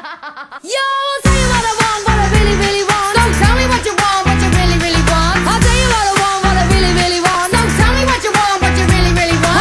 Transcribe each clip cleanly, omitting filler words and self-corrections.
Yo, I'll tell you what I want, what I really, really want. Don't tell me what you want, what you really, really want. I'll tell you what I want, what I really, really want. Don't tell me what you want, what you really, really want.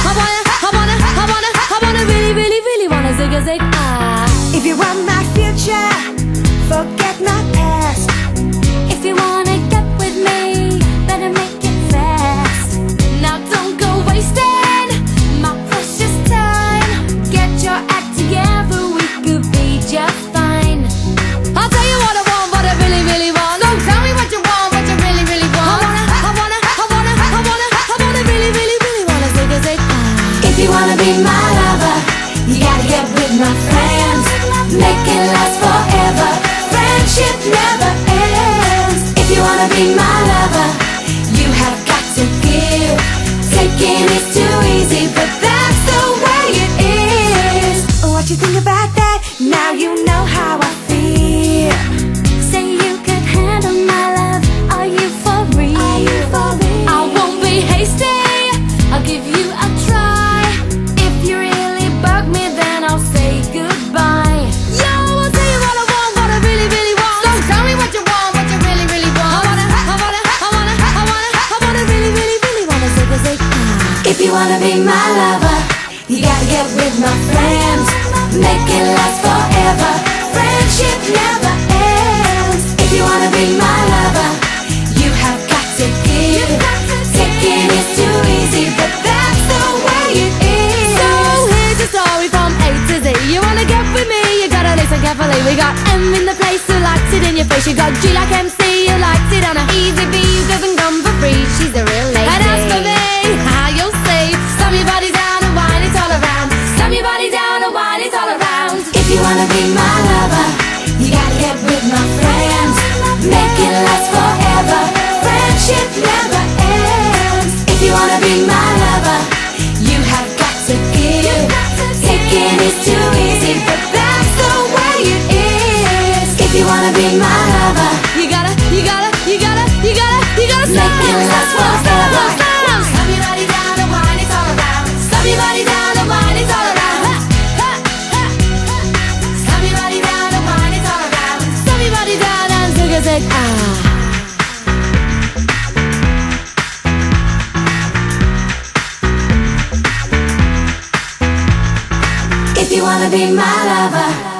I wanna really, really, really wanna zig a zig ah. If you want my future, forget my past. If you wanna get with me, better make it fast. Now don't go wasting my precious time. Get your act together, we could be just fine. I'll tell you what I want, what I really, really want. Don't tell me what you want, what you really, really want. I wanna really, really, really wanna zig a zig ah. If you wanna be my lover, you gotta get with my friends. Make it last forever. Friendship never ends. If you wanna be my lover, you have got to give. Taking is too easy, but that's the way it is. What you think about that? Now you know how I feel. Say you can handle my love. Are you for real? Are you for real? I won't be hasty. I'll give you a try. If you really bug me, then I'll say goodbye. Yo, I'll tell you what I want, what I really, really want. Don't tell me what you want, what you really, really want. I wanna really, really, really wanna zig a zig ah. If you wanna be my lover, you gotta get with my friends. Make it last forever. Friendship never ends. If you wanna be my lover, you have got to give. Taking is too easy, but that's the way it is. So here's a story from A to Z. You wanna get with me, you gotta listen carefully. We got M in the place who likes it in your face. You got G like MC, who likes it on a easy B, who doesn't come for free. She's a real lady. And as for me, how you'll see, slam your body down and wine it all around. Slam your body down and wine it all around. If you wanna be my lover, you gotta get with my friends. Make it last forever. Friendship never ends. If you wanna be my lover, you have got to give. Taking is too easy, but that's the way it is. If you wanna be my lover, You gotta make it last forever. slam your body down and wine it all around. Slam your body down and wine it all around. Slam your body down and wine it all around. Slam your body down and zig a zig ah. If you wanna be my lover,